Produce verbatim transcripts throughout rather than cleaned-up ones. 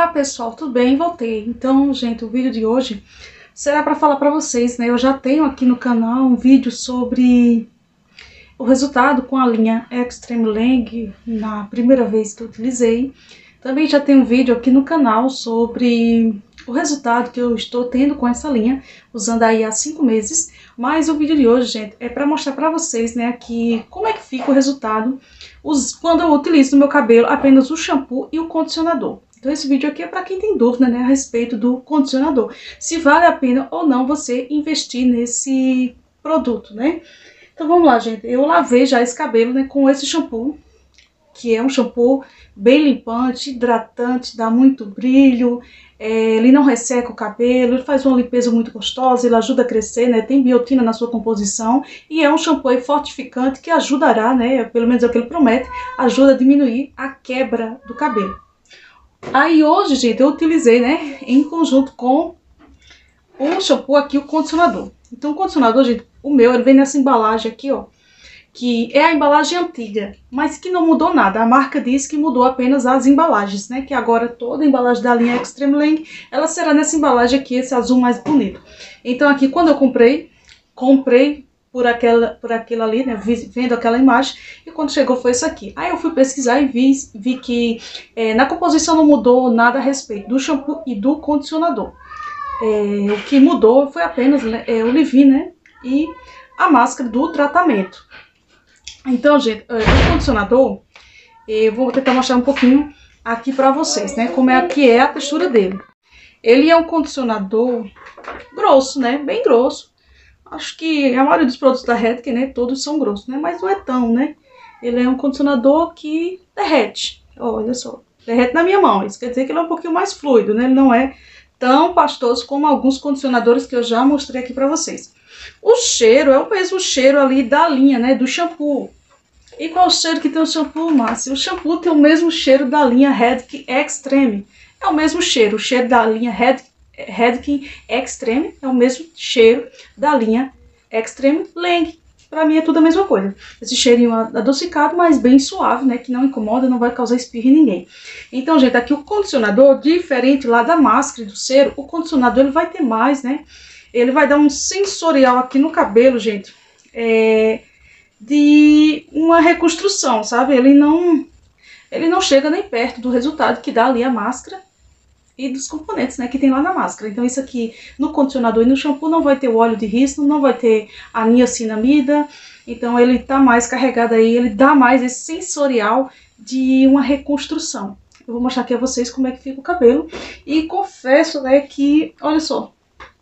pessoal, tudo bem? Voltei. Então, gente, o vídeo de hoje será para falar para vocês, né? Eu já tenho aqui no canal um vídeo sobre o resultado com a linha Extreme Length na primeira vez que eu utilizei. Também já tem um vídeo aqui no canal sobre o resultado que eu estou tendo com essa linha, usando aí há cinco meses. Mas o vídeo de hoje, gente, é para mostrar para vocês, né, aqui como é que fica o resultado os, quando eu utilizo no meu cabelo apenas o shampoo e o condicionador. Então esse vídeo aqui é para quem tem dúvida, né, a respeito do condicionador, se vale a pena ou não você investir nesse produto, né. Então vamos lá, gente, eu lavei já esse cabelo, né, com esse shampoo, que é um shampoo bem limpante, hidratante, dá muito brilho, é, ele não resseca o cabelo, ele faz uma limpeza muito gostosa, ele ajuda a crescer, né, tem biotina na sua composição, e é um shampoo fortificante que ajudará, né, pelo menos é o que ele promete, ajuda a diminuir a quebra do cabelo. Aí hoje, gente, eu utilizei, né, em conjunto com o shampoo aqui, o condicionador. Então o condicionador, gente, o meu, ele vem nessa embalagem aqui, ó, que é a embalagem antiga, mas que não mudou nada. A marca diz que mudou apenas as embalagens, né? Que agora toda a embalagem da linha Extreme Length, ela será nessa embalagem aqui, esse azul mais bonito. Então aqui, quando eu comprei, comprei por aquela, por aquela ali, né? Vendo aquela imagem, e quando chegou foi isso aqui. Aí eu fui pesquisar e vi, vi que é, na composição não mudou nada a respeito do shampoo e do condicionador. É, o que mudou foi apenas é, o leave-in, né? E a máscara do tratamento. Então, gente, o condicionador, eu vou tentar mostrar um pouquinho aqui pra vocês, né, como é que é a textura dele. Ele é um condicionador grosso, né, bem grosso. Acho que a maioria dos produtos da Redken, né, todos são grossos, né, mas não é tão, né. Ele é um condicionador que derrete, olha só, derrete na minha mão. Isso quer dizer que ele é um pouquinho mais fluido, né, ele não é tão pastoso como alguns condicionadores que eu já mostrei aqui pra vocês. O cheiro é o mesmo cheiro ali da linha, né, do shampoo. E qual o cheiro que tem o shampoo, Márcia? O shampoo tem o mesmo cheiro da linha Redken Extreme. É o mesmo cheiro, o cheiro da linha Redken Extreme é o mesmo cheiro da linha Extreme Length. Pra mim é tudo a mesma coisa. Esse cheirinho adocicado, mas bem suave, né, que não incomoda, não vai causar espirro em ninguém. Então, gente, aqui o condicionador, diferente lá da máscara e do cero, o condicionador ele vai ter mais, né? Ele vai dar um sensorial aqui no cabelo, gente, é, de uma reconstrução, sabe? Ele não, ele não chega nem perto do resultado que dá ali a máscara e dos componentes, né, que tem lá na máscara. Então isso aqui no condicionador e no shampoo não vai ter o óleo de rícino, não vai ter a niacinamida. Então ele tá mais carregado aí, ele dá mais esse sensorial de uma reconstrução. Eu vou mostrar aqui a vocês como é que fica o cabelo. E confesso, né, que, olha só,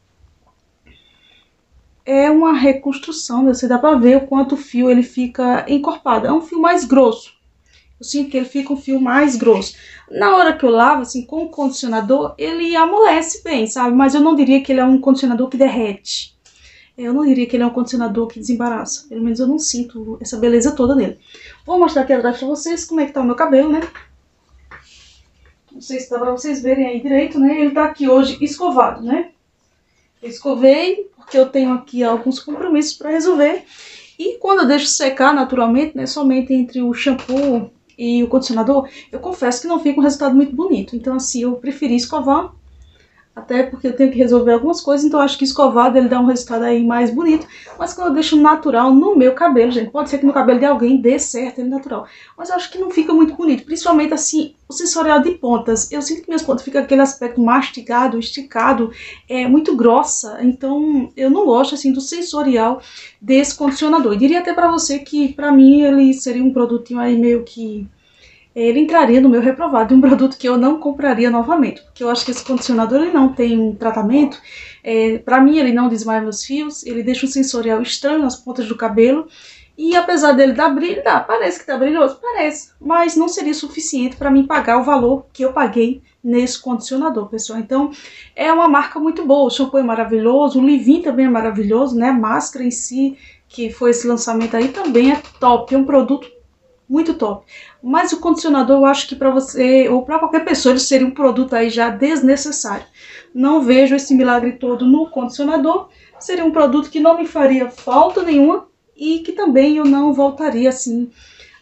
é uma reconstrução, né? Você dá pra ver o quanto o fio ele fica encorpado. É um fio mais grosso. Eu sinto que ele fica um fio mais grosso. Na hora que eu lavo, assim, com o condicionador, ele amolece bem, sabe? Mas eu não diria que ele é um condicionador que derrete. Eu não diria que ele é um condicionador que desembaraça. Pelo menos eu não sinto essa beleza toda nele. Vou mostrar aqui atrás pra vocês como é que tá o meu cabelo, né? Não sei se dá pra vocês verem aí direito, né? Ele tá aqui hoje escovado, né? Eu escovei, porque eu tenho aqui alguns compromissos para resolver. E quando eu deixo secar naturalmente, né, somente entre o shampoo e o condicionador, eu confesso que não fica um resultado muito bonito. Então assim, eu preferi escovar, até porque eu tenho que resolver algumas coisas, então eu acho que escovado ele dá um resultado aí mais bonito. Mas quando eu deixo natural no meu cabelo, gente, pode ser que no cabelo de alguém dê certo ele natural, mas eu acho que não fica muito bonito, principalmente assim, o sensorial de pontas. Eu sinto que minhas pontas ficam aquele aspecto mastigado, esticado, é muito grossa, então eu não gosto assim do sensorial desse condicionador. Eu diria até pra você que pra mim ele seria um produtinho aí meio que... ele entraria no meu reprovado, um produto que eu não compraria novamente, porque eu acho que esse condicionador ele não tem um tratamento, é, pra mim ele não desmaia meus fios, ele deixa um sensorial estranho nas pontas do cabelo, e apesar dele dar brilho, dá, parece que tá brilhoso, parece, mas não seria suficiente pra mim pagar o valor que eu paguei nesse condicionador, pessoal. Então é uma marca muito boa, o shampoo é maravilhoso, o leave-in também é maravilhoso, né, a máscara em si, que foi esse lançamento aí, também é top, é um produto muito top. Mas o condicionador eu acho que para você, ou para qualquer pessoa, ele seria um produto aí já desnecessário. Não vejo esse milagre todo no condicionador. Seria um produto que não me faria falta nenhuma e que também eu não voltaria assim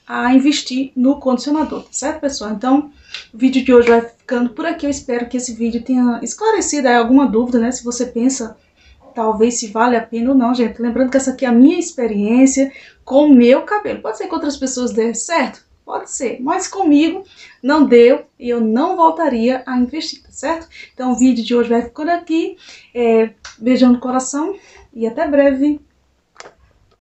a investir no condicionador, tá certo, pessoal? Então, o vídeo de hoje vai ficando por aqui. Eu espero que esse vídeo tenha esclarecido aí alguma dúvida, né? Se você pensa, talvez, se vale a pena ou não, gente. Lembrando que essa aqui é a minha experiência com o meu cabelo. Pode ser que outras pessoas dê certo? Pode ser, mas comigo não deu e eu não voltaria a investir, tá certo? Então, o vídeo de hoje vai ficando aqui. É, beijão no coração e até breve.